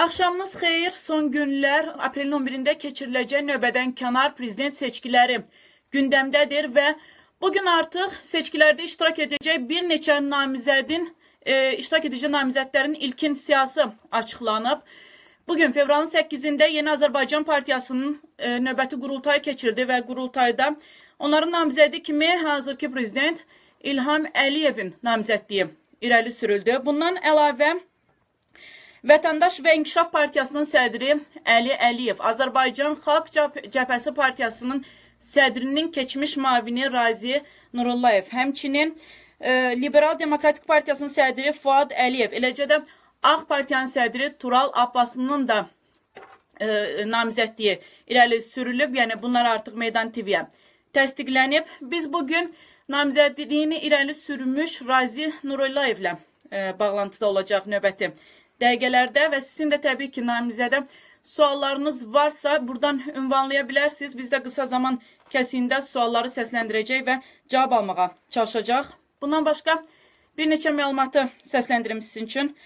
Axşamınız xeyir. Son günlər aprelin 11-də keçiriləcək növbədənkənar prezident seçkiləri gündəmdədir və bugün artıq seçkilərdə iştirak edəcək bir neçə namizədin, iştirak edəcək namizədlərin ilkin siyasi açıqlanıb. Bugün fevralın 8-də Yeni Azərbaycan Partiyasının növbəti qurultayı keçirildi və qurultayda onların namizədi kimi hazırki prezident İlham Əliyevin namizədliyi irəli sürüldü. Bundan əlavə Vətəndaş və İnkişaf Partiyasının sədri Əli Əliyev, Azərbaycan Xalq Cəbhəsi Partiyasının sədrinin keçmiş mavini Razi Nurullayev, həmçinin Liberal Demokratik Partiyasının sədri Fuad Əliyev, eləcə də Ağ Partiyanın sədri Tural Abbasının da namizədliyi irəli sürülüb, yəni bunlar artıq Meydan TV-yə təsdiqlənib. Biz bugün namizədliyini irəli sürmüş Razi Nurullayevlə bağlantıda olacaq növbəti dəqiqələrdə və sizin də təbii ki, namizədə suallarınız varsa buradan ünvanlaya bilərsiniz. Biz də qısa zaman kəsiyində sualları səsləndirəcək və cavab almağa çalışacaq. Bundan başqa bir neçə məlumatı səsləndirim sizin üçün.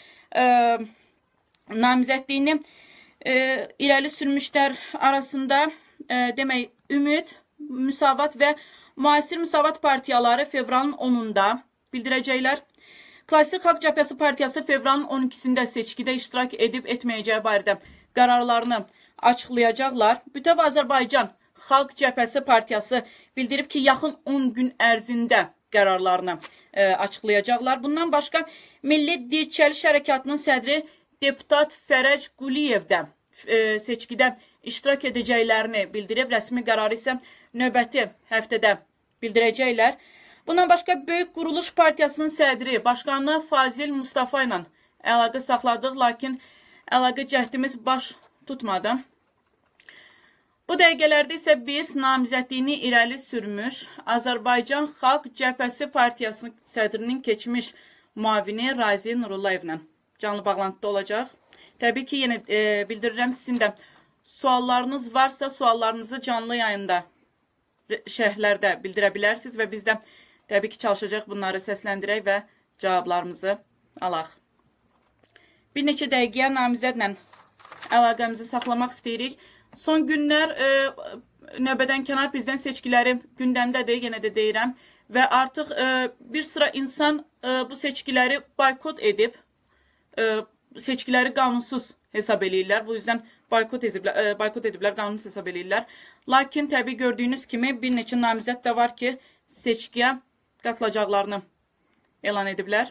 Namizədliyini irəli sürmüşlər arasında demək Ümid, Müsavat və Müasir Müsavat partiyaları fevralın 10-da bildirəcəklər. Klassik Xalq Cəbhəsi Partiyası fevralın 12-sində seçkidə iştirak edib etməyəcəyi barədə qərarlarını açıqlayacaqlar. Bütöv Azərbaycan Xalq Cəbhəsi Partiyası bildirib ki, yaxın 10 gün ərzində qərarlarını açıqlayacaqlar. Bundan başqa Milli Dirçəliş Hərəkatının sədri deputat Fərəc Quliyev də seçkidə iştirak edəcəklərini bildirib. Rəsmi qərarı isə növbəti həftədə bildirəcəklər. Bundan başqa Böyük Quruluş Partiyasının sədri, başqanı Fazil Mustafa ilə əlaqə saxladıq, lakin əlaqə cəhdimiz baş tutmadı. Bu dəqiqələrdə isə biz namizədliyini irəli sürmüş Azərbaycan Xalq Cəbhəsi Partiyasının sədrinin keçmiş mavini Razi Nurullayevlə canlı bağlantıda olacaq. Təbii ki, yenə bildirirəm, sizin də suallarınız varsa, suallarınızı canlı yayında şərhlərdə bildirə bilərsiniz və biz də təbii ki, çalışacaq bunları səsləndirək və cavablarımızı alaq. Bir neçə dəqiqəyə namizədlə əlaqəmizi saxlamaq istəyirik. Son günlər növbədənkənar prezident seçkiləri gündəmdədir, yenə də deyirəm. Və artıq bir sıra insan bu seçkiləri boykot edib, seçkiləri qanunsuz hesab eləyirlər. Bu yüzden boykot ediblər, qanunsuz hesab eləyirlər. Lakin təbii gördüyünüz kimi bir neçə namizəd də var ki, seçkiyə qatılacaqlarını elan ediblər.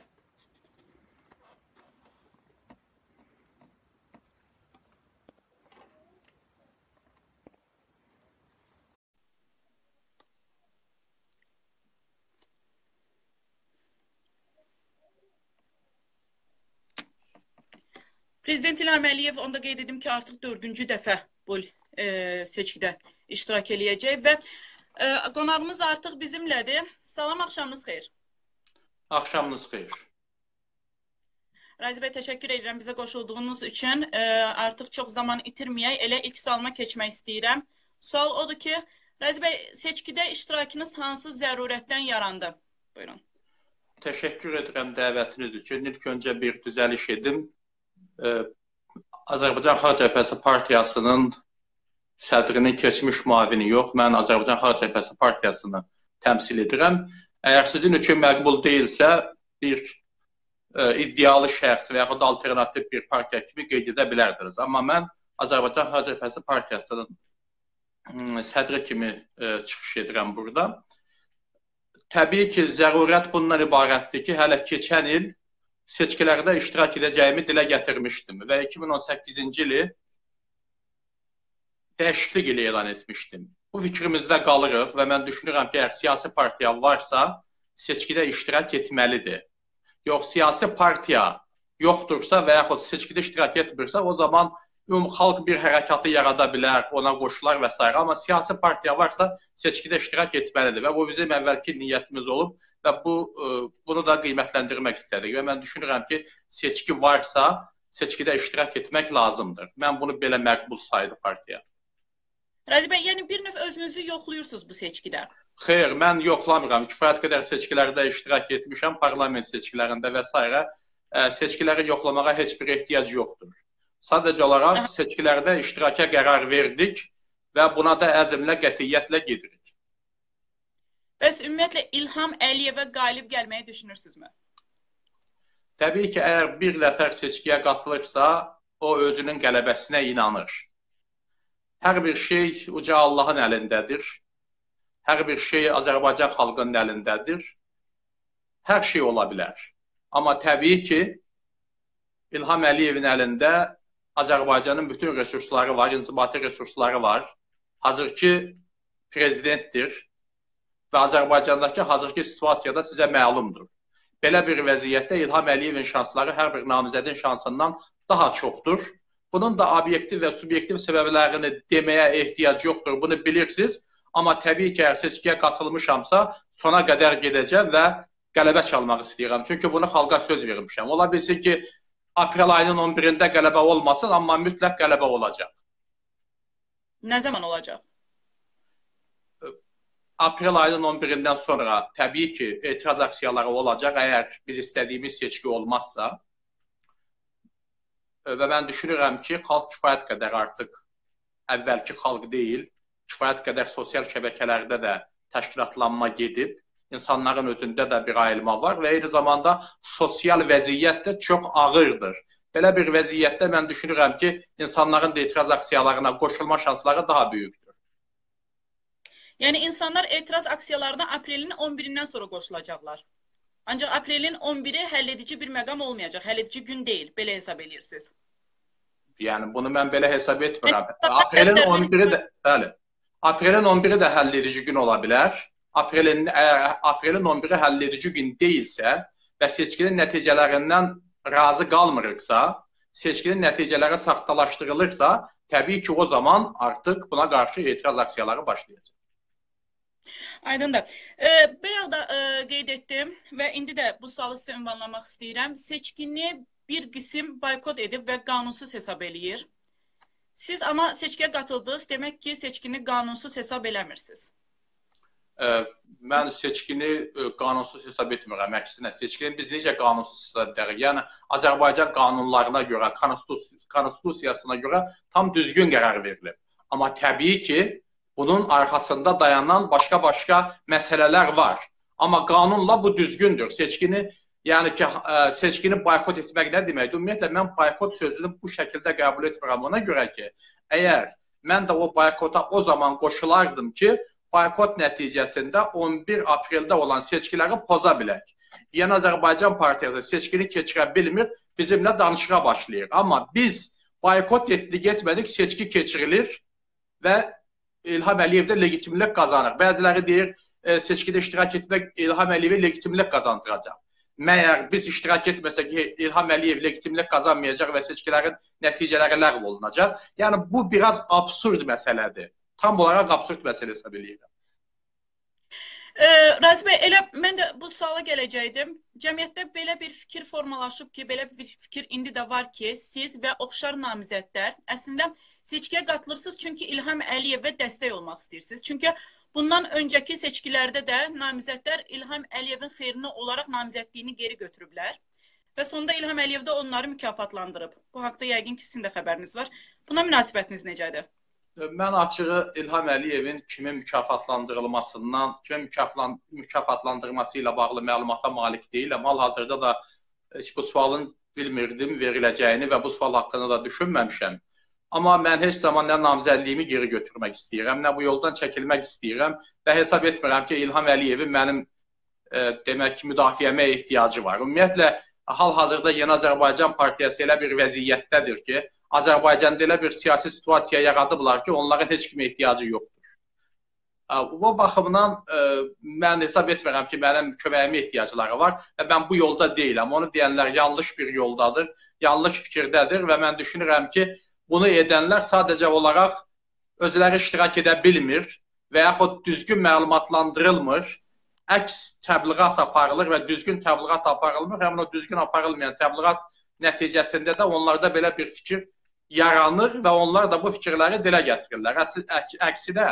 Prezident İlham Əliyev, onda qeyd edim ki, artıq 4-cü dəfə bu seçkidə iştirak eləyəcək və qonağımız artıq bizimlədir. Salam, axşamınız xeyir. Axşamınız xeyir. Razi bəy, təşəkkür edirəm bizə qoşulduğunuz üçün. Artıq çox zaman itirməyək, elə ilk sualıma keçmək istəyirəm. Sual odur ki, Razi bəy, seçkidə iştirakınız hansı zərurətdən yarandı? Buyurun. Təşəkkür edirəm dəvətiniz üçün. İlk öncə bir düzəliş edim. Azərbaycan Xalq Cəbhəsi Partiyasının sədrinin keçmiş mavini yox, mən Azərbaycan Xalq Cəbhəsi Partiyasını təmsil edirəm. Əgər sizin üçün məqbul deyilsə, bir iddialı şəxs və yaxud alternativ bir partiya kimi qeyd edə bilərdiniz. Amma mən Azərbaycan Xalq Cəbhəsi Partiyasının sədri kimi çıxış edirəm burada. Təbii ki, zərurət bundan ibarətdir ki, hələ keçən il seçkilərdə iştirak edəcəyimi dilə gətirmişdim və 2018-ci ili dəyişiklik ili elan etmişdim. Bu fikrimizdə qalırıq və mən düşünürəm ki, əgər siyasi partiya varsa, seçkidə iştirak etməlidir. Yox, siyasi partiya yoxdursa və yaxud seçkidə iştirak etmirsə, o zaman xalq bir hərəkatı yarada bilər, ona qoşular və s. Amma siyasi partiya varsa, seçkidə iştirak etməlidir və bu bizim əvvəlki niyyətimiz olub və bunu da qiymətləndirmək istədik və mən düşünürəm ki, seçki varsa, seçkidə iştirak etmək lazımdır. Mən bunu belə məqbul saydı partiya. Razi bəy, yəni bir növ özünüzü yoxluyursunuz bu seçkidə? Xeyr, mən yoxlamıram. Kifayət qədər seçkilərdə iştirak etmişəm, parlament seçkilərində və s. Seçkiləri yoxlamağa heç bir ehtiyac yoxdur. Sadəcə olaraq Aha. seçkilərdə iştiraka qərar verdik və buna da əzmlə, qətiyyətlə gedirik. Bəs ümumiyyətlə İlham Əliyevə qalib gəlməyi düşünürsünüzmü? Təbii ki, əgər bir nəfər seçkiyə qatılırsa, o özünün qələbəsinə inanır. Hər bir şey uca Allahın əlindədir. Hər bir şey Azərbaycan xalqının əlindədir. Hər şey ola bilər. Amma təbii ki, İlham Əliyevin əlində Azərbaycanın bütün resursları var, inzibati resursları var. Hazırki prezidentdir və Azərbaycandakı hazırki situasiyada sizə məlumdur. Belə bir vəziyyətdə İlham Əliyevin şansları hər bir namizədin şansından daha çoxdur. Bunun da obyektiv və subyektiv səbəblərini deməyə ehtiyac yoxdur, bunu bilirsiniz. Amma təbii ki, əgər seçkiyə qatılmışamsa, sona qədər gedəcəm və qələbə çalmaq istəyirəm. Çünki bunu xalqa söz vermişəm. Ola bilsin ki, aprel ayının 11-də qələbə olmasın, amma mütləq qələbə olacaq. Nə zaman olacaq? Aprel ayının 11-dən sonra təbii ki, etiraz aksiyaları olacaq, əgər biz istədiyimiz seçki olmazsa. Və mən düşünürəm ki, xalq kifayət qədər artıq əvvəlki xalq deyil, kifayət qədər sosial şəbəkələrdə də təşkilatlanma gedib, insanların özündə də bir ayılma var və eyni zamanda sosial vəziyyət də çox ağırdır. Belə bir vəziyyətdə mən düşünürəm ki, insanların da etiraz aksiyalarına qoşulma şansları daha böyükdür. Yəni insanlar etiraz aksiyalarına aprelin 11-dən sonra qoşulacaqlar. Ancaq aprelin 11-i həlledici bir məqam olmayacaq, həlledici gün deyil, belə hesab edirsiniz. Yəni bunu mən belə hesab etmirəm. Aprelin 11-i də, bəli. Aprelin 11-i də həlledici gün ola bilər. Aprelin 11-i həlledici gün deyilsə və seçkinin nəticələrindən razı qalmırıqsa, seçkinin nəticələri saxtalaşdırılırsa, təbii ki, o zaman artıq buna qarşı etiraz aksiyaları başlayacaq. Aydındır. Bayaq da qeyd etdim və indi də bu sualı sizə ünvanlamaq istəyirəm. Seçkini bir qism boykot edib və qanunsuz hesab eləyir. Siz amma seçkiyə qatıldınız, demək ki, seçkini qanunsuz hesab eləmirsiniz. Mən seçkini qanunsuz hesab etmirəm. Əksinə, seçkini biz necə qanunsuz hesab edirik? Yəni, Azərbaycan qanunlarına görə, konstitusiyasına görə tam düzgün qərar verilib. Amma təbii ki, bunun arxasında dayanan başqa-başqa məsələlər var. Amma qanunla bu düzgündür. Seçkini, yəni ki, seçkini boykot etmək nə deməkdir? Ümumiyyətlə, mən boykot sözünü bu şəkildə qəbul etmirəm. Ona görə ki, əgər mən də o boykota o zaman qoşulardım ki, boykot nəticəsində 11 apreldə olan seçkiləri poza bilək. Yəni, Azərbaycan Partiyası seçkini keçirə bilmir, bizimlə danışığa başlayır. Amma biz boykot etdik, etmədik, seçki keçirilir və İlham Əliyev də legitimlik qazanır. Bəziləri deyir, seçkidə iştirak etmək İlham Əliyevə legitimlik qazandıracaq. Məyər biz iştirak etməsək, İlham Əliyev legitimlik qazanmayacaq və seçkilərin nəticələri ləğv olunacaq. Yəni, bu biraz absurd məsələdir. Tam olaraq absurd məsələ hesab edirəm. Razi bəy, elə mən də bu suala gələcəkdim. Cəmiyyətdə belə bir fikir formalaşıb ki, belə bir fikir indi də var ki, siz və oxşar namizədlər əslində seçkiyə qatılırsınız çünki İlham Əliyevə dəstək olmaq istəyirsiniz. Çünki bundan öncəki seçkilərdə də namizədlər İlham Əliyevin xeyrinə olaraq namizədliyini geri götürüblər. Və sonunda İlham Əliyev də onları mükafatlandırıb. Bu haqda yəqin ki, sizin də xəbəriniz var. Buna münasibətiniz necədir? Mən açığı İlham Əliyevin kimin mükafatlandırılmasından, kimin mükafatlandırması ilə bağlı məlumata malik deyiləm. Hal-hazırda da heç bu sualın bilmirdim veriləcəyini və bu sual haqqında da düşünməmişəm. Amma mən heç zaman nə namizədliyimi geri götürmək istəyirəm, nə bu yoldan çəkilmək istəyirəm və hesab etmirəm ki, İlham Əliyevin mənim demək ki, müdafiəmə ehtiyacı var. Ümumiyyətlə, hal-hazırda Yeni Azərbaycan Partiyası elə bir vəziyyətdədir ki, Azərbaycanda elə bir siyasi situasiya yaradıblar ki, onların heç kimə ehtiyacı yoxdur. Bu baxımdan mən hesab etmirəm ki, mənim köməyimə ehtiyacları var və mən bu yolda deyiləm. Onu deyənlər yanlış bir yoldadır, yanlış fikirdədir və mən düşünürəm ki, bunu edənlər sadəcə olaraq özləri iştirak edə bilmir və yaxud düzgün məlumatlandırılmır, əks təbliğat aparılır və düzgün təbliğat aparılmır, həmin o düzgün aparılmayan təbliğat nəticəsində də onlarda belə bir fikir yaranır və onlar da bu fikirləri dilə gətirirlər. Əksinə,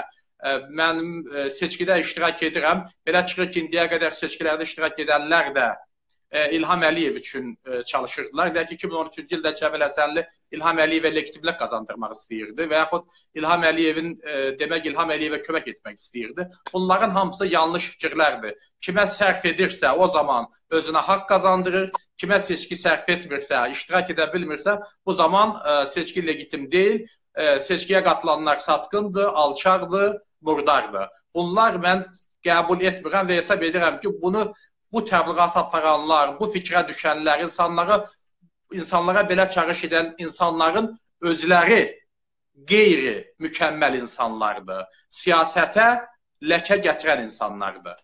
mən seçkidə iştirak edirəm. Belə çıxır ki, indiyə qədər seçkilərdə iştirak edənlər də İlham Əliyev üçün çalışırdılar. Və 2013-cü ildə Cəmil Həsənli İlham Əliyevə legitimlik qazandırmaq istəyirdi və yaxud İlham Əliyevin demək İlham Əliyevə kömək etmək istəyirdi. Bunların hamısı yanlış fikirlərdir. Kimə sərf edirsə, o zaman özünə haqq qazandırır. Kimə seçki sərf etmirsə, iştirak edə bilmirsə, bu zaman seçki legitim deyil. Seçkiyə qatılanlar satqındır, alçaqdır, murdardır. Bunlar mən qəbul etmirəm və hesab edirəm ki, bu təbliğat aparanlar, bu fikrə düşənlər, insanlara belə çağırış edən insanların özləri qeyri-mükəmməl insanlardır. Siyasətə ləkə gətirən insanlardır.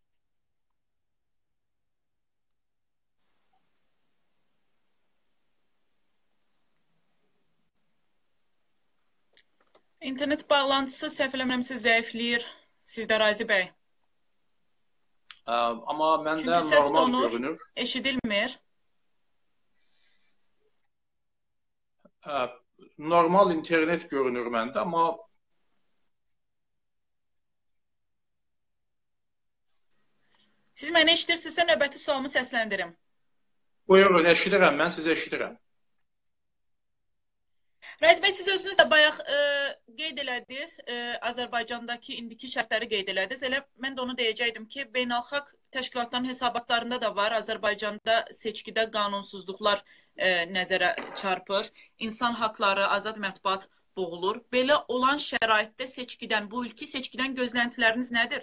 İnternet bağlantısı səhv eləmirəmsə zəifləyir. Sizdə Razi bəy. Amma məndə Çünki səs normal donur, görünür. eşidilmir. Normal internet görünür məndə, amma Siz məni eşidirsinizsə növbəti sualımı səsləndirim. buyurun, eşidirəm, mən sizi eşidirəm. Razi bəy, siz özünüz də bayaq qeyd elədiniz, Azərbaycandakı indiki şərtləri qeyd elədiniz. Elə mən də onu deyəcəkdim ki, beynəlxalq təşkilatların hesabatlarında da var. Azərbaycanda seçkidə qanunsuzluqlar nəzərə çarpır. İnsan haqları, azad mətbuat boğulur. Belə olan şəraitdə seçkidən, bu ilki seçkidən gözləntiləriniz nədir?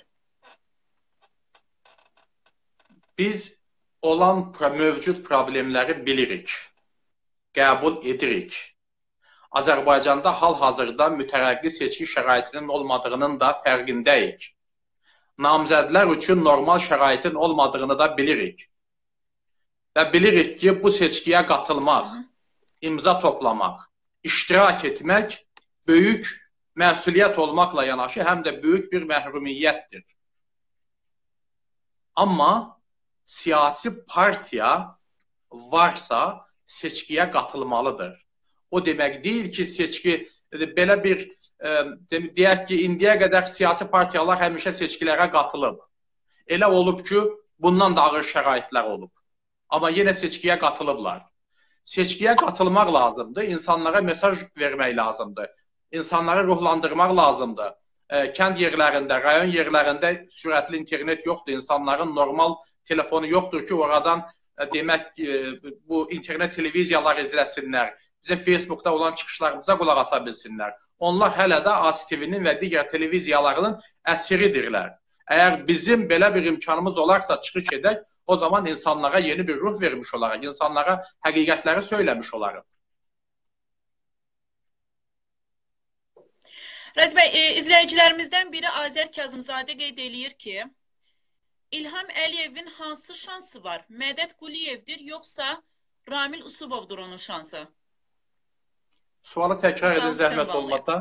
Biz olan mövcud problemləri bilirik, qəbul edirik. Azərbaycanda hal-hazırda mütərəqqi seçki şəraitinin olmadığının da fərqindəyik. Namzədlər üçün normal şəraitin olmadığını da bilirik. Və bilirik ki, bu seçkiyə qatılmaq, imza toplamaq, iştirak etmək böyük məsuliyyət olmaqla yanaşı, həm də böyük bir məhrumiyyətdir. Amma siyasi partiya varsa seçkiyə qatılmalıdır. O demək deyil ki, seçki, belə bir, deyək ki, indiyə qədər siyasi partiyalar həmişə seçkilərə qatılıb. Elə olub ki, bundan da ağır şəraitlər olub. Amma yenə seçkiyə qatılıblar. Seçkiyə qatılmaq lazımdır, insanlara mesaj vermək lazımdır, insanları ruhlandırmaq lazımdır. Kənd yerlərində, rayon yerlərində sürətli internet yoxdur, insanların normal telefonu yoxdur ki, oradan demək bu internet televiziyalar izləsinlər, bizə Facebookda olan çıxışlarımıza qulaq asa bilsinlər. Onlar hələ də ASTV-nin və digər televiziyalarının əsiridirlər. Əgər bizim belə bir imkanımız olarsa çıxış edək, o zaman insanlara yeni bir ruh vermiş olaraq, insanlara həqiqətləri söyləmiş olarıq. Razi bəy, izləyicilərimizdən biri Azər Kazımzadə qeyd eləyir ki, İlham Əliyevin hansı şansı var? Mədət Quliyevdir, yoxsa Ramil Usubovdur onun şansı? Sualı təkrar edin, zəhmət olmasa.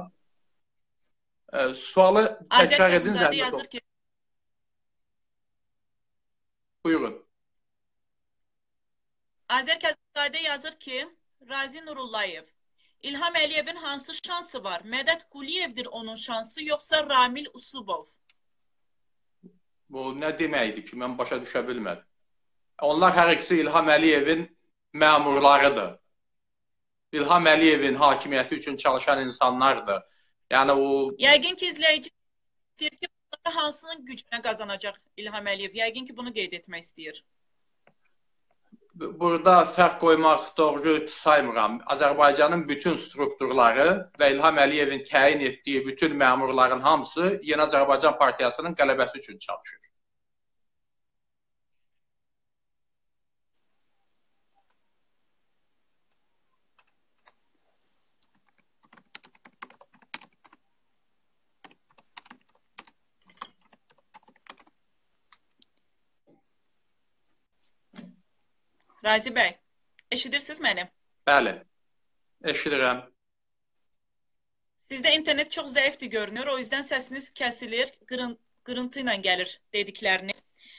Sualı təkrar edin, zəhmət olmasa. Buyurun. Azər Kazımzadə yazır ki, Razi Nurullayev, İlham Əliyevin hansı şansı var? Mədət Quliyevdir onun şansı, yoxsa Ramil Usubov? Bu nə deməkdir ki, mən başa düşə bilmədim. Onlar hər ikisi İlham Əliyevin məmurlarıdır. İlham Əliyevin hakimiyyəti üçün çalışan insanlardır. Yəni o... Yəqin ki, izləyici deyir ki, hansının gücünə qazanacaq İlham Əliyev? Yəqin ki, bunu qeyd etmək istəyir. Burada fərq qoymaq doğru saymıram. Azərbaycanın bütün strukturları və İlham Əliyevin təyin etdiyi bütün məmurların hamısı Yeni Azərbaycan Partiyasının qələbəsi üçün çalışır. Razi bəy, eşidirsiniz məni? Bəli, eşidirəm. Sizdə internet çox zəifdir görünür, o yüzden səsiniz kəsilir, qırıntı ilə gəlir dedikləriniz.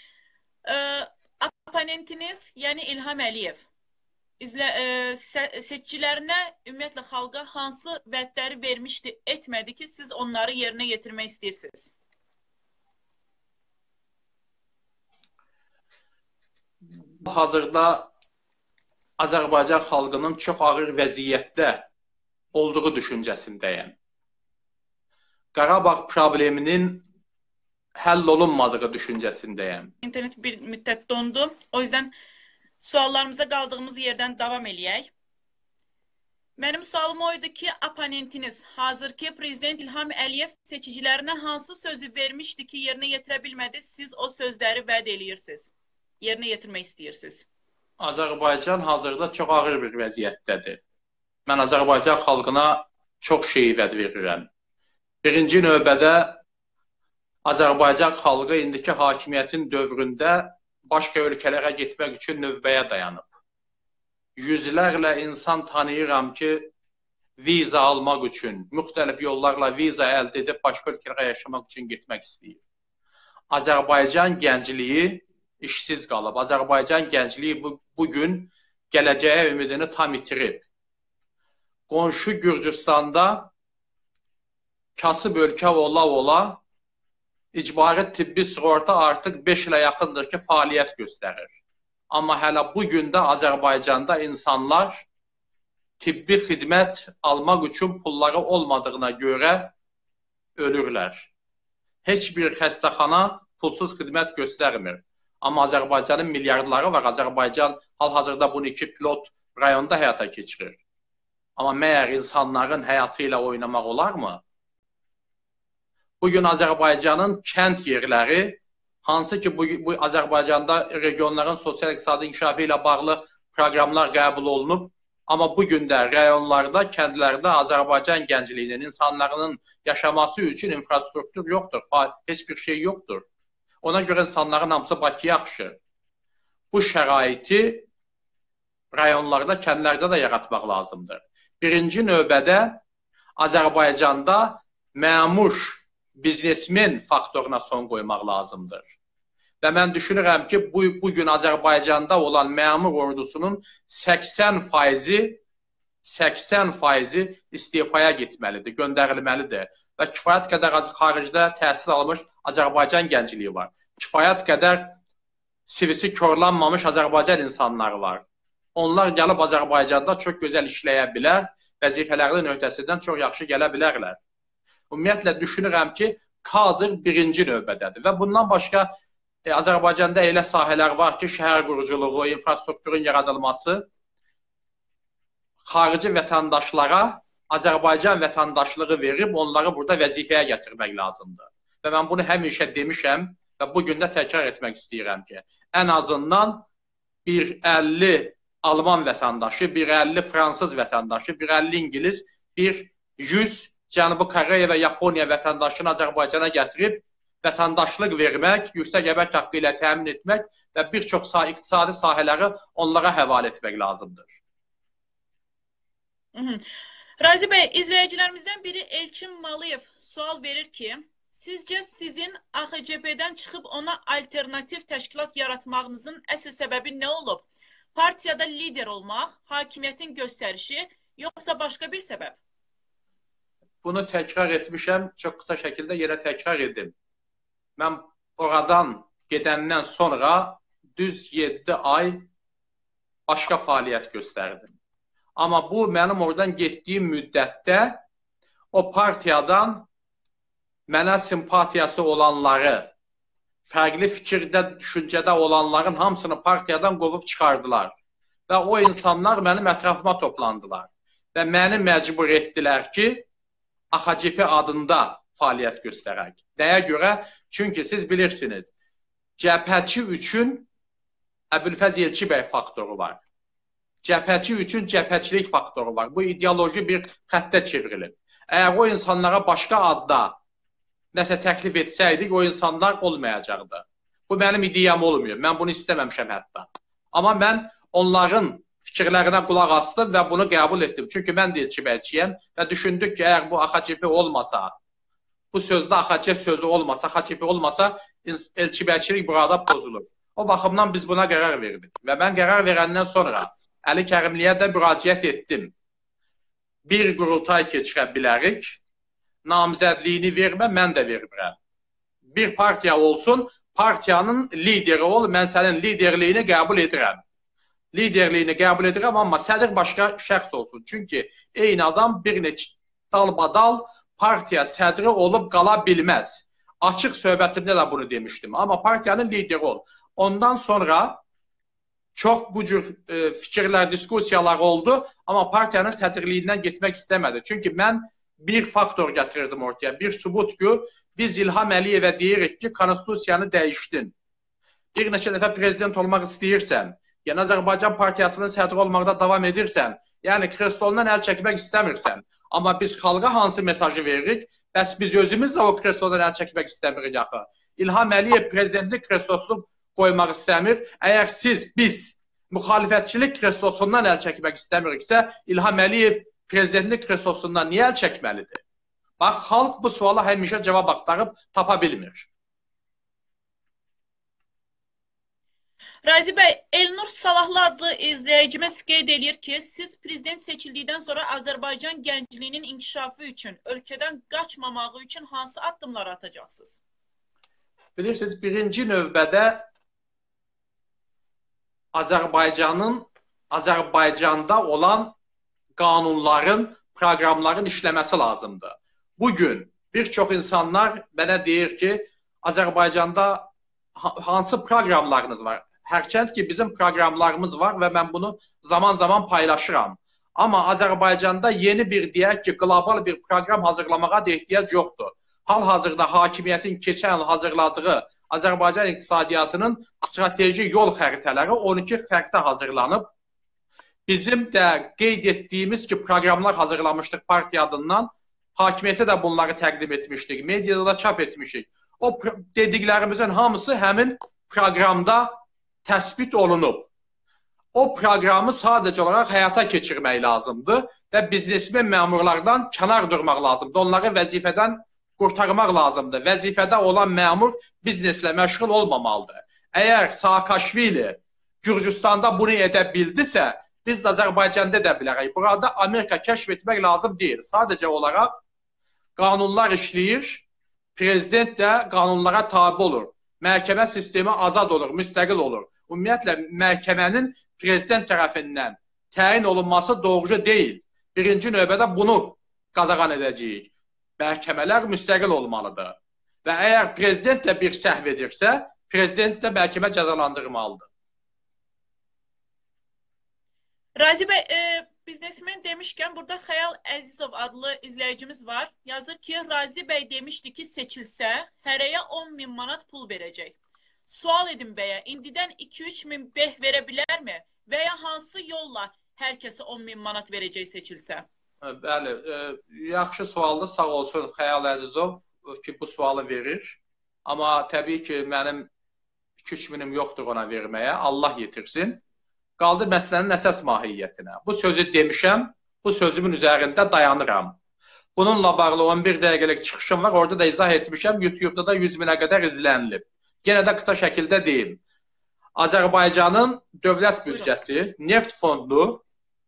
Oponentiniz, yəni İlham Əliyev, seçicilərinə, ümumiyyətlə xalqa hansı vədləri vermişdi, etmədi ki, siz onları yerinə yetirmək istəyirsiniz? Hazırda Azərbaycan xalqının çox ağır vəziyyətdə olduğu düşüncəsindəyəm. Qarabağ probleminin həll olunmadığı düşüncəsindəyəm. İnternet bir müddət dondu. O yüzden suallarımıza kaldığımız yerden devam eləyək. Mənim sualım oydu ki, oponentiniz hazırki Prezident İlham Əliyev seçicilərinə hansı sözü vermişdi ki, yerinə yetirə bilmədi? Siz o sözləri vəd eləyirsiniz. Yerinə yetirmək istəyirsiniz. Azərbaycan hazırda çox ağır bir vəziyyətdədir. Mən Azərbaycan xalqına çox şey vəd verirəm. Birinci növbədə Azərbaycan xalqı indiki hakimiyyətin dövründə başqa ölkələrə getmək üçün növbəyə dayanıb. Yüzlərlə insan tanıyıram ki, viza almaq üçün, müxtəlif yollarla viza əldə edib başqa ölkələrə yaşamaq üçün getmək istəyir. Azərbaycan gəncliyi işsiz qalıb. Azərbaycan gəncliyi bugün gələcəyə ümidini tam itirib. Qonşu Gürcüstanda kasıb ölkə ola-ola icbari tibbi sığorta artıq 5 ilə yaxındır ki, fəaliyyət göstərir. Amma hələ bugün də Azərbaycanda insanlar tibbi xidmət almaq üçün pulları olmadığına görə ölürlər. Heç bir xəstəxana pulsuz xidmət göstərmir. Amma Azərbaycanın milyardları var. Azərbaycan hal-hazırda bunu 2 pilot rayonda həyata keçirir. Amma məyər insanların həyatı ilə oynamaq olarmı? Bugün Azərbaycanın kənd yerləri, hansı ki bu Azərbaycanda regionların sosial-iqtisadi inkişafı ilə bağlı proqramlar qəbul olunub, amma bugün də rayonlarda, kəndlərdə Azərbaycan gəncliyinin, insanların yaşaması üçün infrastruktur yoxdur, heç bir şey yoxdur. Ona görə insanların hamısı Bakıya axışır. Bu şəraiti rayonlarda, kəndlərdə də yaratmaq lazımdır. Birinci növbədə Azərbaycanda məmur, biznesmen faktoruna son qoymaq lazımdır. Və mən düşünürəm ki, bugün Azərbaycanda olan məmur ordusunun 80% istifaya getməlidir, göndərilməlidir. Və kifayət qədər xaricdə təhsil almış Azərbaycan gəncliyi var. Kifayət qədər sivisi körlanmamış Azərbaycan insanları var. Onlar gəlib Azərbaycanda çox gözəl işləyə bilər, vəzifələrinin öhdəsindən çox yaxşı gələ bilərlər. Ümumiyyətlə düşünürəm ki, kadr birinci növbədədir. Və bundan başqa Azərbaycanda elə sahələr var ki, şəhər quruculuğu, infrastrukturun yaradılması xarici vətəndaşlara Azərbaycan vətəndaşlığı verib onları burada vəzifəyə gətirmək lazımdır. Və mən bunu həmişə demişəm və bugün də təkrar etmək istəyirəm ki, ən azından bir 50 Alman vətəndaşı, bir 50 Fransız vətəndaşı, bir 50 İngiliz, bir 100 Cənubi Koreya və Yaponiya vətəndaşını Azərbaycana gətirib vətəndaşlıq vermək, yüksək əmək haqqı ilə təmin etmək və bir çox iqtisadi sahələri onlara həvalə etmək lazımdır. Razi Bey, izləyicilərimizdən biri Elçin Malıyev sual verir ki, sizcə sizin AXCP-dən çıxıb ona alternativ təşkilat yaratmağınızın əsl səbəbi nə olub? Partiyada lider olmaq, hakimiyyətin göstərişi, yoxsa başqa bir səbəb? Bunu təkrar etmişəm, çox qısa şəkildə yerə təkrar edim. Mən oradan gedəndən sonra düz 7 ay başqa fəaliyyət göstərdim. Amma bu, mənim oradan getdiyim müddətdə o partiyadan mənə simpatiyası olanları, fərqli fikirdə, düşüncədə olanların hamısını partiyadan qovub çıxardılar. Və o insanlar mənim ətrafıma toplandılar. Və məni məcbur etdilər ki, AXCP adında fəaliyyət göstərək. Nəyə görə? Çünki siz bilirsiniz, cəbhəçi üçün Əbülfəz Elçibəy faktoru var. Cəbhəçi üçün cəbhəçilik faktoru var. Bu ideoloji bir xəttə çevrilib. Əgər o insanlara başqa adda nəsə təklif etsəydik, o insanlar olmayacaqdı. Bu mənim ideyam olmuyor. Mən bunu istəməmişəm hətta. Amma mən onların fikirlərinə qulaq astım və bunu qəbul etdim. Çünki mən də Elçibəyçiyəm və düşündük ki, əgər bu AXCP olmasa, bu sözdə AXCP sözü olmasa, AXCP olmasa, Elçibəyçilik burada pozulur. O baxımdan biz buna qərar verdik. Və mən qərar verəndən sonra Əli Kərimliyə də müraciət etdim. Bir qurultay keçirə bilərik, namizədliyini vermə, mən də vermirəm. Bir partiya olsun, partiyanın lideri ol, mən sənin liderliyini qəbul edirəm. Liderliyini qəbul edirəm, amma sədr başqa şəxs olsun. Çünki eyni adam bir neçə dalbadal partiya sədri olub qala bilməz. Açıq söhbətimdə də bunu demişdim. Amma partiyanın lideri ol. Ondan sonra çox bu cür fikirlər, diskusiyalar oldu, amma partiyanın sədrliyindən getmək istəmədi. Çünki mən bir faktor gətirirdim ortaya, bir sübut ki, biz İlham Əliyevə deyirik ki, konstitusiyanı dəyişdin. Bir neçə dəfə prezident olmaq istəyirsən, yəni Azərbaycan Partiyasının sədri olmaqda davam edirsən, yəni kreslondan əl çəkmək istəmirsən, amma biz xalqa hansı mesajı veririk, bəs biz özümüz də o kreslondan əl çəkmək istəmirik axı. İlham Əliyev prezidentlik kreslosunu qoymaq istəmir. Əgər biz müxalifətçilik kreslosundan əl çəkmək istəmiriksə, İlham Əliyev prezidentlik kreslosundan niyə əl çəkməlidir? Bax, xalq bu suala həmişə cavab axtarıb tapa bilmir. Razi bəy, Elnur Salahlı adlı izləyicimiz qeyd edir ki, siz prezident seçildikdən sonra Azərbaycan gəncliyinin inkişafı üçün, ölkədən qaçmamağı üçün hansı addımlar atacaqsınız? Bilirsiniz, birinci növbədə Azərbaycanda olan qanunların, proqramların işləməsi lazımdır. Bugün bir çox insanlar mənə deyir ki, Azərbaycanda hansı proqramlarınız var? Hərçənd ki, bizim proqramlarımız var və mən bunu zaman-zaman paylaşıram. Amma Azərbaycanda yeni bir, deyək ki, qlobal bir proqram hazırlamağa da ehtiyac yoxdur. Hal-hazırda hakimiyyətin keçən il hazırladığı Azərbaycan iqtisadiyyatının strateji yol xəritələri 12 xəritə hazırlanıb. Bizim də qeyd etdiyimiz ki, proqramlar hazırlamışdıq partiya adından, hakimiyyətə də bunları təqdim etmişdik, mediada da çap etmişdik. O dediklərimizin hamısı həmin proqramda təsbit olunub. O proqramı sadəcə olaraq həyata keçirmək lazımdır və biznesmen məmurlardan kənar durmaq lazımdır. Onları vəzifədən qurtarmaq lazımdır. Vəzifədə olan məmur bizneslə məşğul olmamalıdır. Əgər Saakashvili Gürcüstanda bunu edə bildisə, biz də Azərbaycanda edə bilərik. Burada Amerika kəşf etmək lazım deyil. Sadəcə olaraq qanunlar işləyir, prezident də qanunlara tabi olur. Məhkəmə sistemi azad olur, müstəqil olur. Ümumiyyətlə, məhkəmənin prezident tərəfindən təyin olunması doğru deyil. Birinci növbədə bunu qadağan edəcəyik. Məhkəmələr müstəqil olmalıdır. Və əgər prezident də bir səhv edirsə, prezident də məhkəmə cəzalandırmalıdır. Razi bəy, biznesmen demişkən, burada Xəyal Əzizov adlı izləyicimiz var. Yazır ki, Razi bəy demişdi ki, seçilsə, hərəyə 10.000 manat pul verəcək. Sual edin bəyə, indidən 2-3 min beh verə bilərmi? Və ya hansı yolla hər kəsə 10.000 manat verəcək seçilsə? Bəli, yaxşı sualdır, sağ olsun Xəyal Əzizov ki, bu sualı verir. Amma təbii ki, mənim 2-3 minim yoxdur ona verməyə, Allah yetirsin. Qaldı məsələnin əsas mahiyyətinə. Bu sözü demişəm, bu sözümün üzərində dayanıram. Bununla bağlı 11 dəqiqəlik çıxışım var, orada da izah etmişəm, YouTube-da da 100 minə qədər izlənilib. Yenə də qısa şəkildə deyim. Azərbaycanın dövlət büdcəsi, neft fondu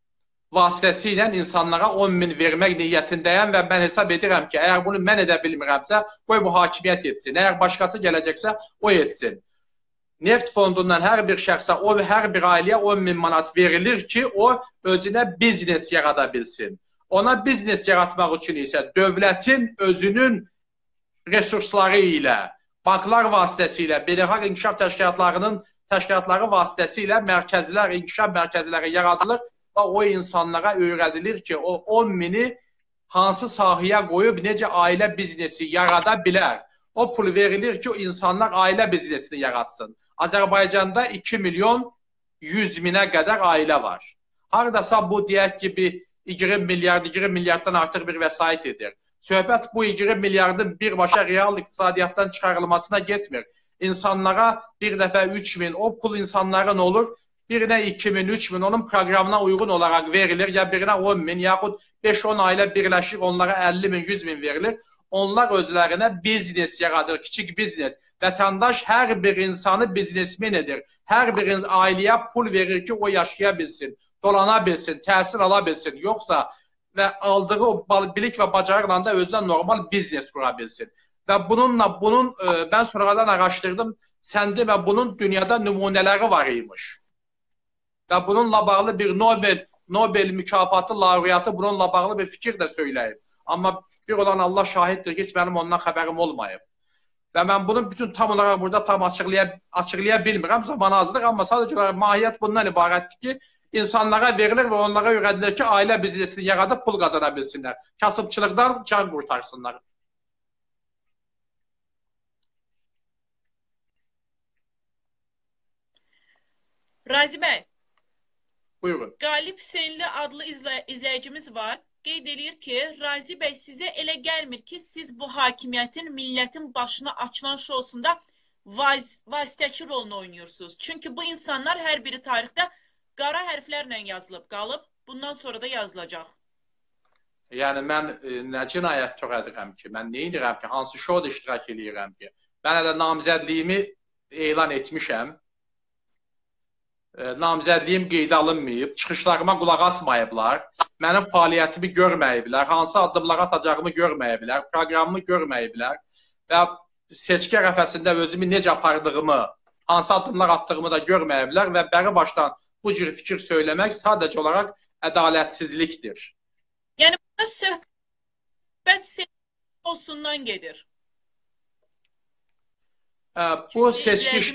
vasitəsilə insanlara 10.000 vermək niyyətindəyəm və mən hesab edirəm ki, əgər bunu mən edə bilmirəmsə, qoy bu hakimiyyət etsin. Əgər başqası gələcəksə, o etsin. Neft fondundan hər bir şəxsə, hər bir ailəyə 10.000 manat verilir ki, o özünə biznes yarada bilsin. Ona biznes yaratmaq üçün isə dövlətin özünün resursları ilə, banklar vasitəsilə, beynəlxalq inkişaf təşkilatları vasitəsilə mərkəzlər, inkişaf mərkəzləri yaradılır və o insanlara öyrədilir ki, o 10.000-i hansı sahəyə qoyub necə ailə biznesi yarada bilər. O pul verilir ki, insanlar ailə biznesini yaratsın. Azərbaycanda 2 milyon 100 minə qədər ailə var. Haradasa bu deyək ki, 20 milyarddan artıq bir vəsait edir. Söhbət bu 20 milyardın birbaşa real iqtisadiyyatdan çıxarılmasına getmir. İnsanlara bir dəfə 3 min, o pul insanların olur, birinə 2 min, 3 min onun proqramına uyğun olaraq verilir, ya birinə 10 min, yaxud 5-10 ailə birləşir, onlara 50 min, 100 min verilir. Onlar özlərinə biznes yaradır, kiçik biznes. Vətəndaş hər bir insanı biznesmen edir. Hər bir ailəyə pul verir ki, o yaşaya bilsin, dolana bilsin, təhsil ala bilsin. Yoxsa və aldığı o bilik və bacarıqla da özünə normal biznes qura bilsin. Və bunun mən sonradan araşdırdım. sən demə bunun dünyada nümunələri var imiş. Və bununla bağlı bir Nobel mükafatı laureatı bununla bağlı bir fikir də söyləyib. Amma bir olan Allah şahiddir ki, heç mənim ondan xəbərim olmayıb. Və mən bunun bütün tam olaraq burada tam açıqlaya bilmirəm, zaman azdır, amma sadəcə olaraq mahiyyət bundan ibarətdir ki, insanlara verilir və onlara öyrədilir ki, ailə biznesini yaradıb pul qazana bilsinlər. Kasıbçılıqdan can qurtarsınlar. Razi bəy, Buyurun. Qalib Hüseynli adlı izləyicimiz var. Qeyd edir ki, Razi bəy, sizə elə gəlmir ki, siz bu hakimiyyətin, millətin başına açılan şousunda vasitəçi rolunu oynuyorsunuz. Çünki bu insanlar hər biri tarixdə qara hərflərlə yazılıb qalıb, bundan sonra da yazılacaq. Yəni, mən nə cinayət törədirəm ki, mən nə edirəm ki, hansı şovda iştirak edirəm ki, mən hələ namizədliyimi elan etmişəm, namizədliyim qeydə alınmayıb, çıxışlarıma qulaq asmayıblar, mənim fəaliyyətimi görməyiblər, hansı addımlar atacağımı görməyiblər, proqramımı görməyiblər və seçki ərəfəsində özümü necə apardığımı, hansı addımlar attığımı da görməyiblər və bəri başdan bu cür fikir söyləmək sadəcə olaraq ədalətsizlikdir. Yəni, burada söhbət seçki olsundan gedir. Bu seçki,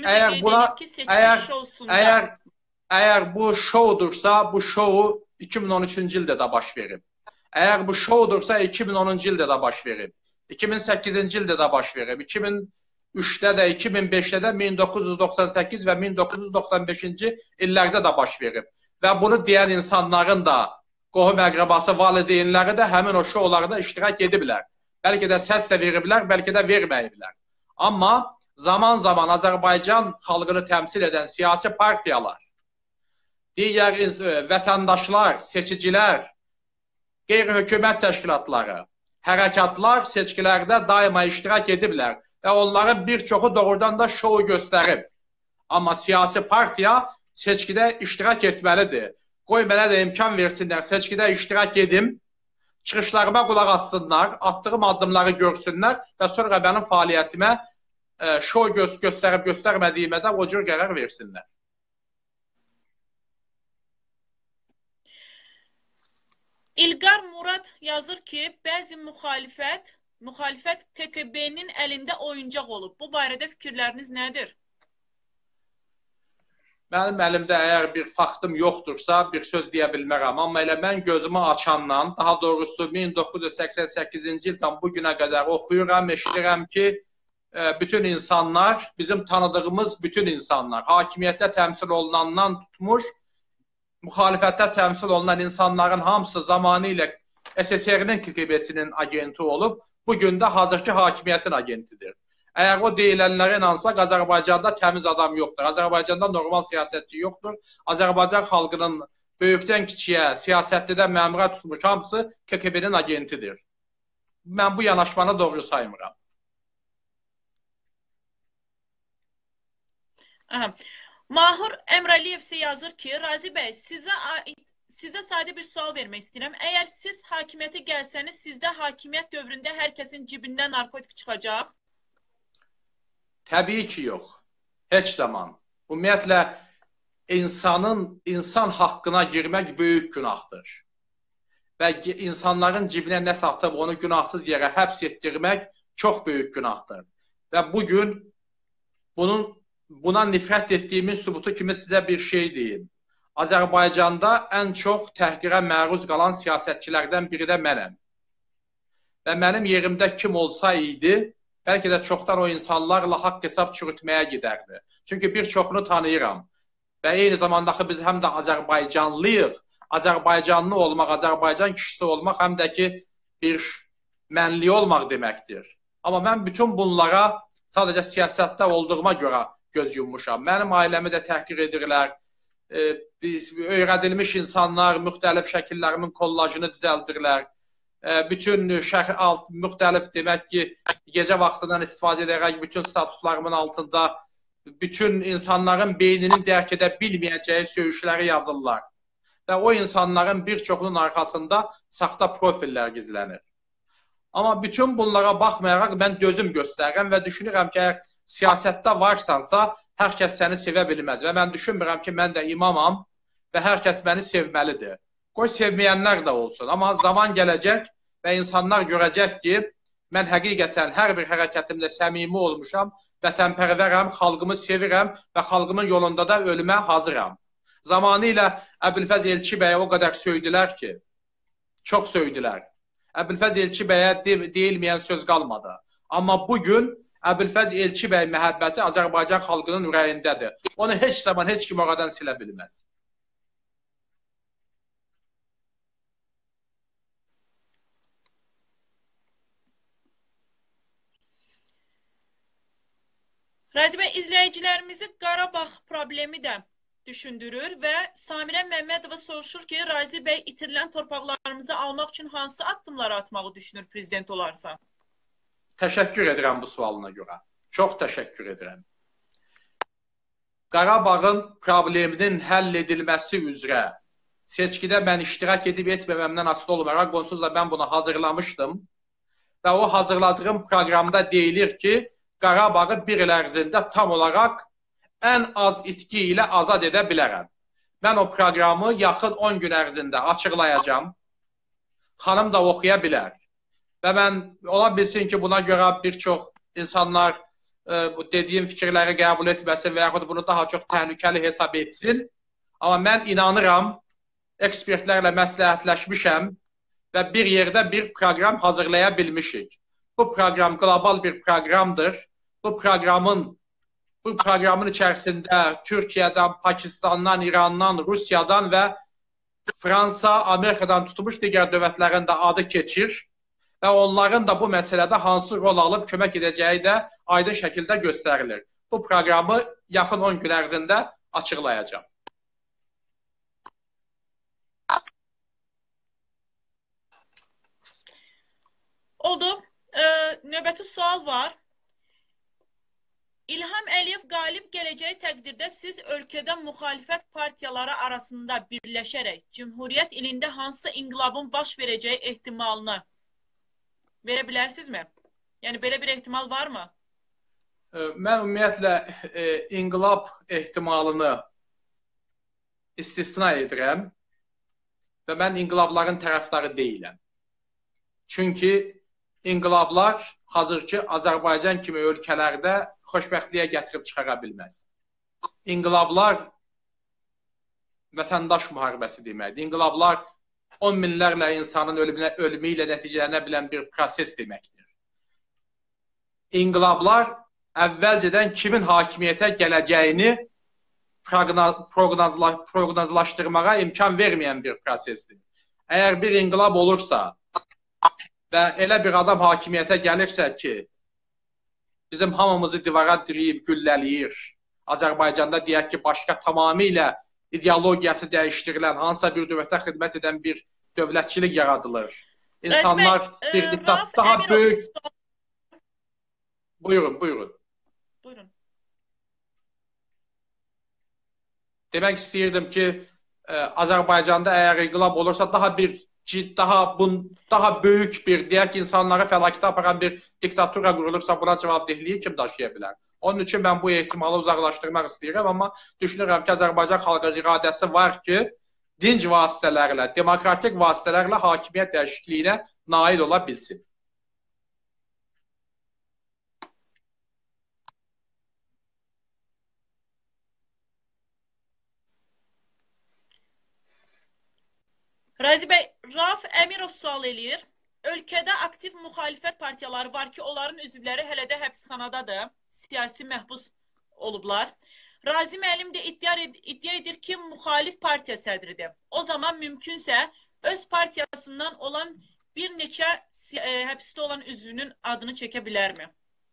əgər bu şoudursa, bu şovu 2013-cü ildə də baş verib. Əgər bu şoudursa, 2010-cu ildə də baş verib. 2008-ci ildə də baş verib. 2003-də də, 2005-də də, 1998 və 1995-ci illərdə də baş verib. Və bunu deyən insanların da qohum əqrabası, valideynləri də həmin o şoularda iştirak ediblər. Bəlkə də səs də veriblər, bəlkə də verməyiblər. Amma zaman-zaman Azərbaycan xalqını təmsil edən siyasi partiyalar, digər vətəndaşlar, seçicilər, qeyri-hökumət təşkilatları, hərəkatlar seçkilərdə daima iştirak ediblər və onların bir çoxu doğrudan da şovu göstərib. Amma siyasi partiya seçkidə iştirak etməlidir. Qoy mənə də imkan versinlər, seçkidə iştirak edim, çıxışlarıma qulaq assınlar, attığım addımları görsünlər və sonra mənim fəaliyyətimə şov göstərib göstərmədiyimə də o cür qərar versinlər. İlqar Murad yazır ki, bəzi müxalifət KKB-nin əlində oyuncaq olub. Bu barədə fikirləriniz nədir? Mənim əlimdə əgər bir faktım yoxdursa, bir söz deyə bilmərəm. Amma elə mən gözümü açandan, daha doğrusu 1988-ci ildən bu günə qədər oxuyuram, eşidirəm ki, bütün insanlar, bizim tanıdığımız bütün insanlar, hakimiyyətdə təmsil olunandan tutmuş, müxalifətdə təmsil olunan insanların hamısı zamanı ilə SSR-nin KGB-sinin agenti olub, bugün də hazırki hakimiyyətin agentidir. Əgər o deyilənlərə inansaq, Azərbaycanda təmiz adam yoxdur, Azərbaycanda normal siyasətçi yoxdur, Azərbaycan xalqının böyükdən kiçiyə, siyasətlidən məmura tutmuş hamısı KGB-nin agentidir. Mən bu yanaşmanı doğru saymıram. Mahur Əmrəliyev isə yazır ki, Razi bəy, sizə sadə bir sual vermək istəyirəm. Əgər siz hakimiyyətə gəlsəniz, sizdə hakimiyyət dövründə hər kəsin cibindən narkotik çıxacaq? Təbii ki, yox. Heç zaman. Ümumiyyətlə, insan haqqına girmək böyük günahdır. Və insanların cibinə nə satıb, onu günahsız yerə həbs etdirmək çox böyük günahdır. Və bugün buna nifrət etdiyimin sübutu kimi sizə bir şey deyim. Azərbaycanda ən çox təhqirə məruz qalan siyasətçilərdən biri də mənəm. Və mənim yerimdə kim olsa idi, bəlkə də çoxdan o insanlarla haqq hesab çürütməyə gedərdi. Çünki bir çoxunu tanıyıram. Və eyni zamanda biz həm də Azərbaycanlıyıq. Azərbaycanlı olmaq, Azərbaycan kişisi olmaq həm də ki bir mənli olmaq deməkdir. Amma mən bütün bunlara sadəcə siyasətdə olduğuma görə göz yummuşam. Mənim ailəmi də təhqir edirlər. Öyrədilmiş insanlar müxtəlif şəkillərimin kollajını düzəldirlər. Bütün müxtəlif demək ki, gecə vaxtından istifadə edərək bütün statuslarımın altında bütün insanların beyninin dərk edə bilməyəcəyi söyüşləri yazırlar. Və o insanların bir çoxunun arxasında saxta profillər gizlənir. Amma bütün bunlara baxmayaraq mən dözüm göstərirəm və düşünürəm ki, əgər siyasətdə varsansa, hər kəs səni sevə bilməz. Və mən düşünmürəm ki, mən də imamam və hər kəs məni sevməlidir. Qoy sevməyənlər də olsun. Amma zaman gələcək və insanlar görəcək ki, mən həqiqətən hər bir hərəkətimdə səmimi olmuşam, vətənpərvərəm, xalqımı sevirəm və xalqımın yolunda da ölümə hazıram. Zamanı ilə Əbülfəz Elçi bəyə o qədər söydülər ki, çox söydülər. Əbülfəz Elçi bəyə deyilməyən söz qalmadı. Amma bugün Əbülfəz Elçi bəy məhəbbəti Azərbaycan xalqının ürəyindədir. Onu heç zaman heç kim oradan silə bilməz. Razi bəy, izləyicilərimizi Qarabağ problemi də düşündürür və Samirə Məmmədova soruşur ki, Razi bəy itirilən torpaqlarımızı almaq üçün hansı addımları atmağı düşünür prezident olarsa? Təşəkkür edirəm bu sualına görə. Çox təşəkkür edirəm. Qarabağın probleminin həll edilməsi üzrə seçkidə mən iştirak edib etməməmdən asılı olmayaraq, onsuz da mən bunu hazırlamışdım və o hazırladığım proqramda deyilir ki, Qarabağı bir il ərzində tam olaraq ən az itki ilə azad edə bilərəm. Mən o proqramı yaxın 10 gün ərzində açıqlayacağam. Xanım da oxuya bilər. Və mən ola bilsin ki, buna görə bir çox insanlar dediyim fikirləri qəbul etməsin və yaxud bunu daha çox təhlükəli hesab etsin. Amma mən inanıram, ekspertlərlə məsləhətləşmişəm və bir yerdə bir proqram hazırlaya bilmişik. Bu proqram qlobal bir proqramdır. Bu proqramın içərisində Türkiyədən, Pakistandan, İrandan, Rusiyadan və Fransa, Amerikadan tutmuş digər dövlətlərin də adı keçir və onların da bu məsələdə hansı rol alıb kömək edəcəyi də aydın şəkildə göstərilir. Bu proqramı yaxın 10 gün ərzində açıqlayacağam. Oldu. Növbəti sual var. İlham Əliyev qalib gələcəyi təqdirdə siz ölkədə müxalifət partiyaları arasında birləşərək Cümhuriyyət ilində hansı inqilabın baş verəcəyi ehtimalını verə bilərsinizmi? Yəni, belə bir ehtimal varmı? Mən ümumiyyətlə inqilab ehtimalını istisna edirəm və mən inqilabların tərəfdarı deyiləm. Çünki inqilablar hazırki Azərbaycan kimi ölkələrdə xoşbəxtliyə gətirib çıxara bilməz. İnqilablar vətəndaş müharibəsi deməkdir. İnqilablar 10 minlərlə insanın ölümü ilə nəticələnə bilən bir proses deməkdir. İnqilablar əvvəlcədən kimin hakimiyyətə gələcəyini proqnozlaşdırmağa imkan verməyən bir prosesdir. Əgər bir inqilab olursa və elə bir adam hakimiyyətə gəlirsə ki, bizim hamımızı divara diriyib, gülləliyir. Azərbaycanda deyək ki, başqa tamamilə ideologiyası dəyişdirilən, hansısa bir dövlətə xidmət edən bir dövlətçilik yaradılır. İnsanlar bir diktat daha böyük... Buyurun, buyurun. Buyurun. Demək istəyirdim ki, Azərbaycanda əgər inqilab olursa daha böyük bir, deyək ki, insanları fəlakətə aparan bir diktatura qurulursa buna cavabdehliyi kim daşıya bilər? Onun üçün mən bu ehtimalı uzaqlaşdırmaq istəyirəm, amma düşünürəm ki, Azərbaycan xalqının iradəsi var ki, dinc vasitələrlə, demokratik vasitələrlə hakimiyyət dəyişikliyinə nail ola bilsin. Razi bəy, Rauf Əmirov sual eləyir. Ölkədə aktiv müxalifət partiyaları var ki, onların üzvləri hələ də həbsxanadadır, siyasi məhbus olublar. Razi müəllim də iddia edir ki, müxalif partiya sədridir. O zaman mümkünsə öz partiyasından olan bir neçə həbsdə olan üzvünün adını çəkə bilərmi?